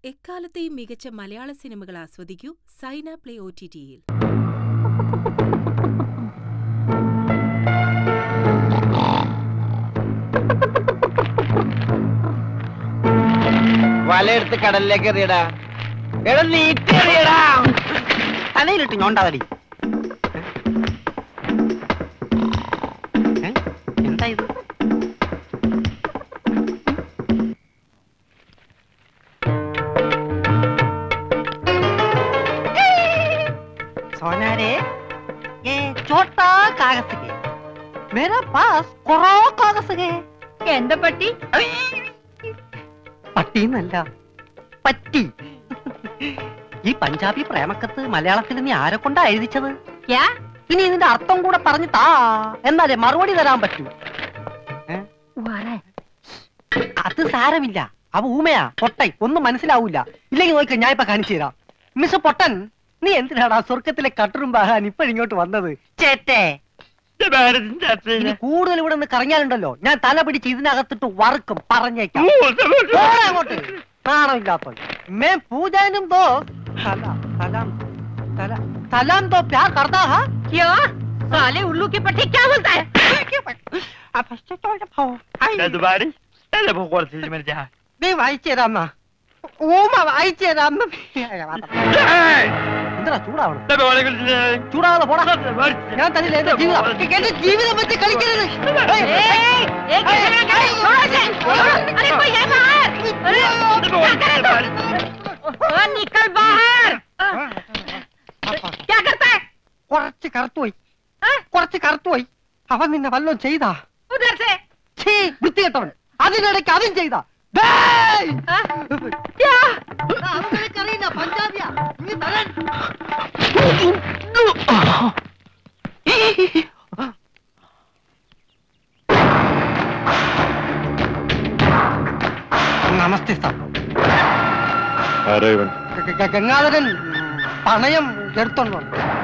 എക്കാലത്തെയും മികച്ച മലയാള സിനിമകൾ ആസ്വദിക്കൂ സൈന പ്ലേ OTT-യിൽ. വലയെടുത്ത് കടലിലേക്ക് എറിയടാ. എടാ നീട്ടിയറിയടാ. തലയിലിട്ട് ഞോണ്ടാതടി. എന്താ ഇത്? सोनारे ये छोटा कागज है मेरा पास करो कागज है എന്താ പട്ടി പട്ടി എന്നല്ല പറ്റി ഈ പഞ്ചാബി പ്രേമക്കത്ത് മലയാളത്തിൽ നീ ആരെ കൊണ്ടാ എഴുതിച്ചത് ഇനി ഇതിന്റെ അർത്ഥം കൂടെ പറഞ്ഞു താ എന്നാലേ മറുപടി തരാൻ പറ്റൂ അത് സാരമില്ല അവ ഊമയാ പൊട്ടൻ ഒന്നും മനസ്സിലാവൂല ഇല്ലെങ്കിൽ നോക്ക ഞാൻ ഇപ്പൊ കാണിച്ചു തരാം മിസ് പൊട്ടൻ നീ എന്തിനാടാ സ്വർഗത്തിലെ കട്ടുറുമ്പാകാൻ ഇപ്പോഴിങ്ങോട്ട് വന്നത് ചേട്ടേ ഇനി കൂടുതൽ ഇവിടെ നിന്ന് കറങ്ങിയാലുണ്ടല്ലോ ഞാൻ തല പിടിച്ച് ഇതിനകത്തിട്ട് വറുക്കും പറഞ്ഞേക്കാം അങ്ങോട്ട് നാണമില്ലാത്ത മേ പൂജാനും ദോ സലാം सलाम तो प्यार करता है क्या साले उल्लू की पट्टी क्या बोलता है നീ വായിച്ചേരാന്ന ഊമ വായിച്ചേരാന്ന എന്താ ചൂടാവണം ചൂടാവാതെ പോടാ ഞാൻ തന്നെ എന്റെ ജീവിതം വെച്ച് കളിക്കരുത് निकल बाहर क्या करता है കുറച്ച് കറുത്തുപോയി അവൻ നിന്നെ വല്ലതും ചെയ്താ उधर से വൃത്തികെട്ടവൻ അതിനിടയ്ക്ക് അതും ചെയ്താ പഞ്ചാബിയാ നമസ്തേ സാർ ഗംഗാധരൻ പണയം എടുത്തോണ്ടോ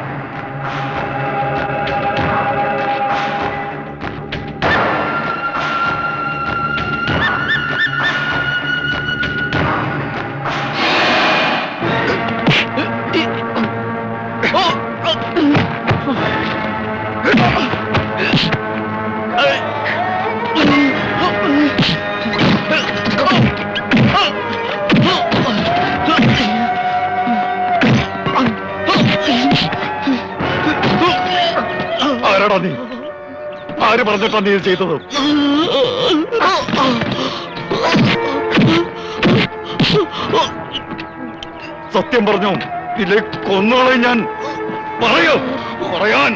ആര് പറഞ്ഞിട്ടാ നീ ചെയ്തത് സത്യം പറഞ്ഞു ഇല്ലേ കൊന്നുകളെ ഞാൻ പറയാൻ പറയാം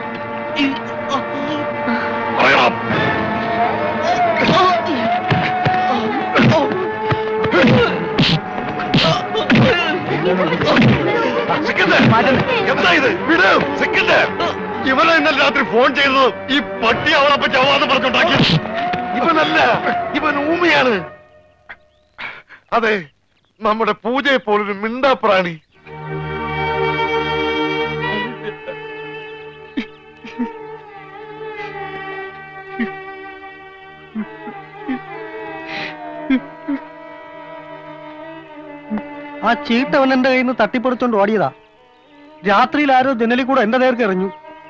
എന്താ ഇത് വിട് സെക്കൻഡ് ഇവനെ ഇന്നലെ രാത്രി ഫോൺ ചെയ്തത് ഈ പട്ടി അവളപ്പ ചവാദം പറഞ്ഞുണ്ടാക്കി ഇവനല്ല ഇവൻ ഊമയാണ് അതെ നമ്മുടെ പൂജയെ പോലൊരു മിണ്ടാപ്രാണി ആ ചീട്ടവൻ എന്റെ കയ്യിൽ നിന്ന് തട്ടിപ്പറിച്ചോണ്ട് ഓടിയതാ രാത്രിയിൽ ആരോ ജനലിൽ കൂടെ എന്റെ നേർക്ക് എറിഞ്ഞു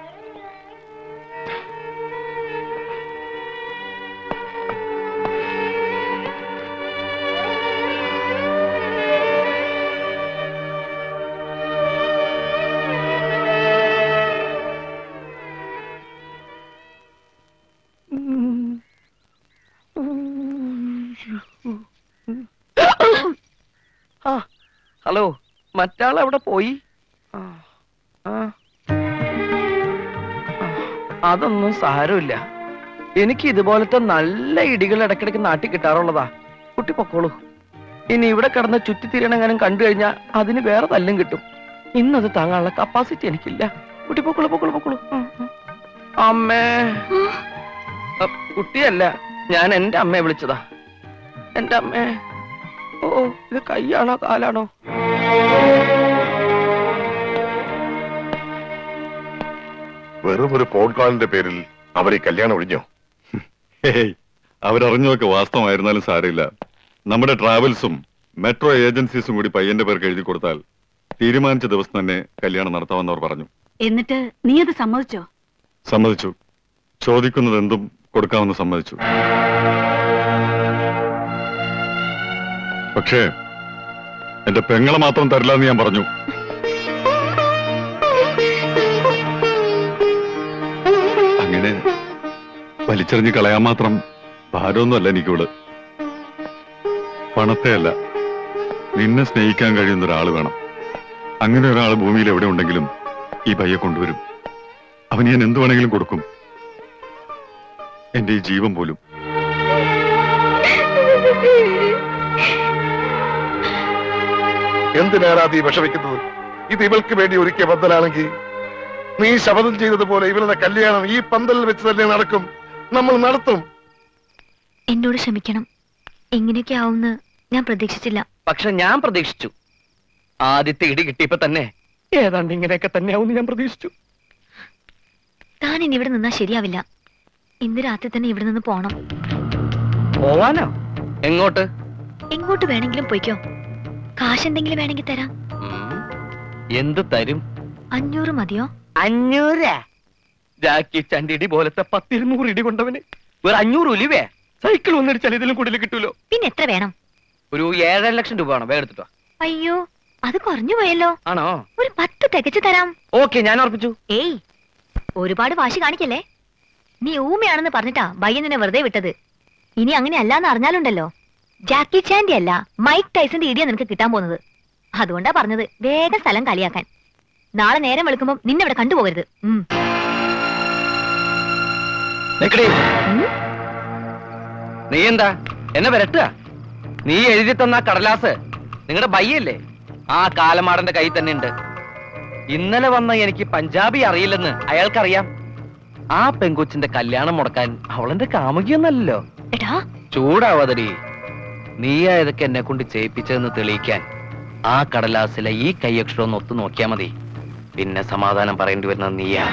ഹലോ മറ്റാൾ എവിടെ പോയി അതൊന്നും സാരമില്ല എനിക്ക് ഇതുപോലത്തെ നല്ല ഇടികൾ ഇടയ്ക്കിടയ്ക്ക് നാട്ടിൽ കിട്ടാറുള്ളതാ കുട്ടി പൊക്കോളൂ ഇനി ഇവിടെ കിടന്ന് ചുറ്റിത്തിരിയണെങ്ങാനും കണ്ടു കഴിഞ്ഞാൽ അതിന് വേറെ തല്ലും കിട്ടും ഇന്നത് താങ്ങാനുള്ള കപ്പാസിറ്റി എനിക്കില്ല കുട്ടി പൊക്കോളൂ പൊക്കോളൂ പൊക്കോളൂ അമ്മേ കുട്ടിയല്ല ഞാൻ എന്റെ അമ്മയെ വിളിച്ചതാ എന്റെ അമ്മേ ഓ ഇത് കൈയാണോ കാലാണോ വെറും ഒരു ഫോൺ കോളിന്റെ പേരിൽ അവർ ഈ കല്യാണം ഒഴിഞ്ഞോ? അവരറിഞ്ഞതൊക്കെ വാസ്തവമായിരുന്നാലും സാരമില്ല. നമ്മുടെ ട്രാവൽസും മെട്രോ ഏജൻസീസും കൂടി പയ്യന്റെ പേർക്ക് എഴുതി കൊടുത്താൽ തീരുമാനിച്ച ദിവസം തന്നെ കല്യാണം നടത്താമെന്ന് അവർ പറഞ്ഞു. എന്നിട്ട് നീ അത് സമ്മതിച്ചോ? സമ്മതിച്ചു. ചോദിക്കുന്നത് എന്തും കൊടുക്കാമെന്ന് സമ്മതിച്ചു. പക്ഷേ എന്റെ പെങ്ങളെ മാത്രം തരില്ല എന്ന് ഞാൻ പറഞ്ഞു. അങ്ങനെ വലിച്ചെറിഞ്ഞ് കളയാൻ മാത്രം ഭാരമൊന്നുമല്ല എനിക്കിവിടെ. പണത്തെ അല്ല, നിന്നെ സ്നേഹിക്കാൻ കഴിയുന്ന ഒരാൾ വേണം. അങ്ങനെ ഒരാൾ ഭൂമിയിൽ എവിടെ ഉണ്ടെങ്കിലും ഈ പയ്യെ കൊണ്ടുവരും. അവന് ഞാൻ എന്തു വേണമെങ്കിലും കൊടുക്കും, എന്റെ ഈ ജീവൻ പോലും. എന്തിനാണ് നീ വിഷമിക്കുന്നത്? ഇത് ഇവൾക്ക് വേണ്ടി ഒരുക്കിയ പന്തലാണെങ്കിൽ നീ ശപഥം ചെയ്തതുപോലെ ഇവളുടെ കല്യാണം ഈ പന്തലിൽ വെച്ച് തന്നെ നടക്കും. നമ്മൾ നടത്തും. എന്നോട് ക്ഷമിക്കണം. ഇങ്ങനെയൊക്കെ ആവുമെന്ന് ഞാൻ പ്രതീക്ഷിച്ചില്ല. പക്ഷെ ഞാൻ പ്രതീക്ഷിച്ചു. ആദ്യത്തെ ഇടി കിട്ടിയപ്പോ തന്നെ ഏതാണ്ട് ഇങ്ങനെയൊക്കെ തന്നെയാവും ഞാൻ പ്രതീക്ഷിച്ചു. താൻ ഇനി ഇവിടെ നിന്നാ ശരിയാവില്ല. ഇന്ന് രാത്രി തന്നെ ഇവിടെ നിന്ന് പോണം. പോവാനോ? എങ്ങോട്ട്? എങ്ങോട്ട് വേണമെങ്കിലും പോയിക്കോ. കാശ് എന്തെങ്കിലും വേണമെങ്കിൽ തരാം. എന്ത് തരും? 500 മതിയോ? 500? ജാക്കി ചണ്ടിടി പോലത്തെ 10-200 ഇടി കൊണ്ടവന് വേറെ 500 ഉലിവേ? സൈക്കിൾ ഒന്നിടിച്ചാൽ ഇതിലും കൂടുതൽ കിട്ടൂലോ. പിന്നെ എത്ര വേണം? ഒരു 7.5 ലക്ഷം രൂപ വേണം. വേഗം എടുത്തിട്ടോ. അയ്യോ, അത് കുറഞ്ഞു പോയല്ലോ. ആണോ? ഒരു 10 തികച്ചു തരാം. ഓക്കെ, ഞാൻ ഉറപ്പിച്ചു. ഏയ്, ഒരുപാട് വാശി കാണിക്കല്ലേ. നീ ഊമയാണെന്ന് പറഞ്ഞിട്ടാ ബയ്യൻ നിന്നെ വെറുതെ വിട്ടത്. ഇനി അങ്ങനെ അല്ലാന്ന് അറിഞ്ഞാലുണ്ടല്ലോ, ജാക്കി ചാൻഡി അല്ല മൈക്ക് ടൈസന്റെ ഇടിയാ നിനക്ക് കിട്ടാൻ പോകുന്നത്. അതുകൊണ്ടാ പറഞ്ഞത് വേഗം സ്ഥലം കളിയാക്കാൻ. നാളെ നേരം വെളുക്കുമ്പോ നിന്നെ ഇവിടെ കണ്ടുപോകരുത്. നീ എന്താ എന്നെ വരട്ടുക? നീ എഴുതി തന്ന കടലാസ് നിങ്ങളുടെ ബയ്യല്ലേ? ആ കാലമാടന്റെ കയ്യിൽ തന്നെ ഉണ്ട്. ഇന്നലെ വന്ന എനിക്ക് പഞ്ചാബി അറിയില്ലെന്ന് അയാൾക്കറിയാം. ആ പെങ്കൊച്ചിന്റെ കല്യാണം മുടക്കാൻ അവളെന്റെ കാമുകിയൊന്നല്ലോ. ചൂടാവാതടി. നീയാ ഇതൊക്കെ എന്നെ കൊണ്ട് ചെയ്യിപ്പിച്ചതെന്ന് തെളിയിക്കാൻ ആ കടലാസിലെ ഈ കൈയക്ഷരം ഒന്ന് ഒത്തു നോക്കിയാ മതി. പിന്നെ സമാധാനം പറയേണ്ടി വരുന്നത് നീയാ.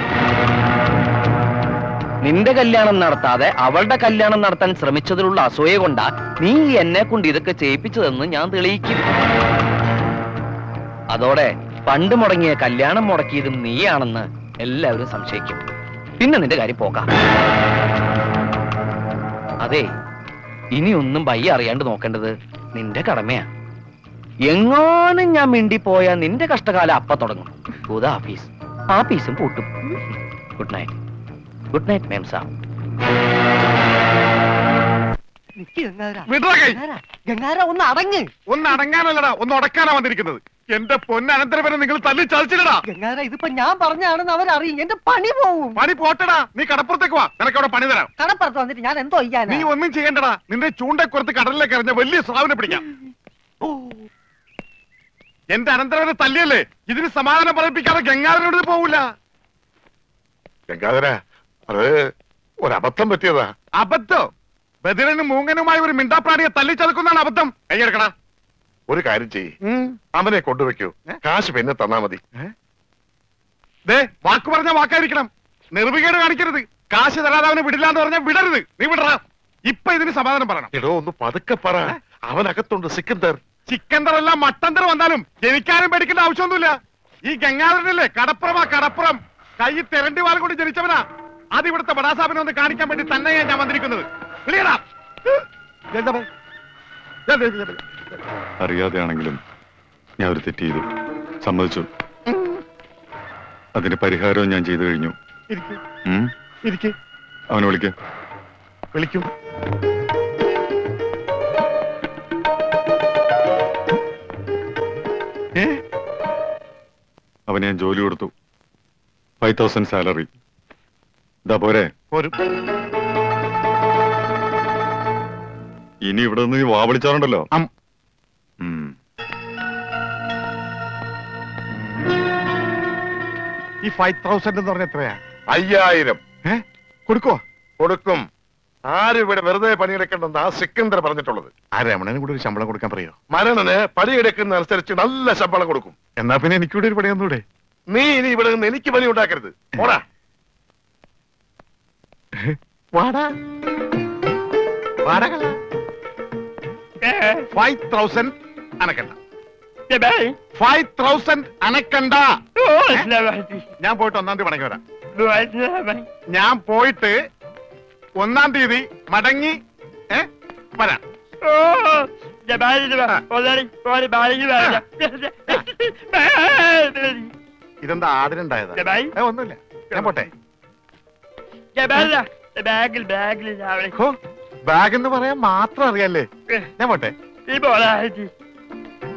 നിന്റെ കല്യാണം നടത്താതെ അവളുടെ കല്യാണം നടത്താൻ ശ്രമിച്ചതിലുള്ള അസൂയ കൊണ്ടാ നീ എന്നെ കൊണ്ട് ഇതൊക്കെ ചെയ്യിപ്പിച്ചതെന്ന് ഞാൻ തെളിയിക്കും. അതോടെ പണ്ട് മുടങ്ങിയ കല്യാണം മുടക്കിയതും നീയാണെന്ന് എല്ലാവരും സംശയിക്കും. പിന്നെ നിന്റെ കാര്യം പോകാം. അതെ, ഇനിയൊന്നും ബയ്യ അറിയാണ്ട് നോക്കേണ്ടത് നിന്റെ കടമയാ. എങ്ങാനും ഞാൻ മിണ്ടിപ്പോയാ നിന്റെ കഷ്ടകാലം അപ്പ തുടങ്ങും. ആഫീസ് ആഫീസും പൂട്ടും. Good night. Good night ma'am sir. ഒന്ന് അടങ്ങ്. ഒന്ന് അടങ്ങാനല്ലടാ, ഒന്ന് ഉടക്കാനാ വന്നിരിക്കുന്നത്. എന്റെ പൊന്നനന്തരവനെ നിങ്ങൾ തല്ലി ചതിച്ചിടടാ. ഗംഗാര, ഇതിപ്പോ ഞാൻ പറഞ്ഞാണെന്ന് അവരറിയും. എന്റെ പണി പോവും. പണി പോട്ടടാ. നീ കടപ്പുറത്തേക്ക് വാ, നിനക്ക് അവിടെ പണി തരാം. കടപ്പുറത്ത് വന്നിട്ട് ഞാൻ എന്തോ ചെയ്യാൻ? നീ ഒന്നും ചെയ്യണ്ടടാ. നിന്റെ ചൂണ്ടക്കുറത്ത് കടലിലേക്ക് എറിഞ്ഞ വലിയ സ്രാവിനെ പിടിക്കാം. എന്റെ അനന്തരവനെ തല്ലിയല്ലേ, ഇതിന് സമാധാനം പറയിപ്പിക്കാതെ ഗംഗാധരനോട് പോവില്ല. ഗംഗാധര, അത് ഒരബദ്ധം പറ്റിയതാ. അബദ്ധം? ബദിരനും മൂങ്ങനുമായി ഒരു മിണ്ടാപ്രാണിയെ തല്ലിച്ചതക്കുന്നതാണ് അബദ്ധം. കൈയെടുക്കടാ. ഒരു കാര്യം ചെയ്യ്, അവനെ കൊണ്ടുവെക്കൂ. കാശ് പിന്നെ തന്നാ മതി. വാക്ക് പറഞ്ഞ വാക്കായിരിക്കണം. നിർവികേട് കാണിക്കരുത്. കാശ് തരാതെ അവനെ വിടില്ലാന്ന് പറഞ്ഞാൽ വിടരുത്. നീ വിടറാ. ഇപ്പൊ ഇതിന് സമാധാനം പറയണം. എടോ, ഒന്ന് പതുക്കെ പറ. അവനകത്തുണ്ട് സിക്കന്ദർ. ചിക്കന്ദർ അല്ല മട്ടന്തർ വന്നാലും എനിക്കാരും പേടിക്കേണ്ട ആവശ്യമൊന്നുമില്ല. ഈ ഗംഗാധരനല്ലേ കടപ്പുറമാ, കടപ്പുറം. കൈ തെരണ്ടി വാൽ കൊണ്ട് ജനിച്ചവനാ. അത് ഇവിടുത്തെ ബടാസാബിനെ ഒന്ന് കാണിക്കാൻ വേണ്ടി തന്നെയാ ഞാൻ വന്നിരിക്കുന്നത്. അറിയാതെയാണെങ്കിലും ഞാൻ ഒരു തെറ്റ് ചെയ്തു, സമ്മതിച്ചു. അതിന് പരിഹാരവും ഞാൻ ചെയ്തു കഴിഞ്ഞു. അവനെ വിളിക്കും. അവന് ഞാൻ ജോലി കൊടുത്തു. 5,000 സാലറി. ഇതാ പോരെ? ഇനി ഇവിടെ നിന്ന് വാ വിളിച്ചാറുണ്ടല്ലോ. ഈ 5,000 എന്ന് പറഞ്ഞ എത്രയാ? 5,000. കൊടുക്കോ? കൊടുക്കും. ആരും ഇവിടെ വെറുതെ പണിയെടുക്കണ്ടെന്ന് ആ സിക്കന്ദർ പറഞ്ഞിട്ടുള്ളത്. ആ രമണന് കൂടെ ഒരു ശമ്പളം കൊടുക്കാൻ പറയോ? മരണന് പണിയെടുക്കുന്ന അനുസരിച്ച് നല്ല ശമ്പളം കൊടുക്കും. എന്നാ പിന്നെ എനിക്കൂടെ ഒരു പണിയൊന്നൂടെ? നീ ഇനി ഇവിടെ നിന്ന് എനിക്ക് പണി ഉണ്ടാക്കരുത്. പോടാ. വാടാ. 5,000 അനക്കണ്ട. 5,000 അനക്കണ്ട. ഞാൻ പോയിട്ട് 1-ാം തീയതി മടങ്ങി വരാം. ഞാൻ പോയിട്ട് 1-ാം തീയതി മടങ്ങി വരാം. ഇതെന്താ ആടിനുണ്ടായതാ? ഒന്നുമില്ല, ഞാൻ പോട്ടെ. ബാഗ് എന്ന് പറയാൻ മാത്രം അറിയാല്ലേ? ഞാൻ പോട്ടെ.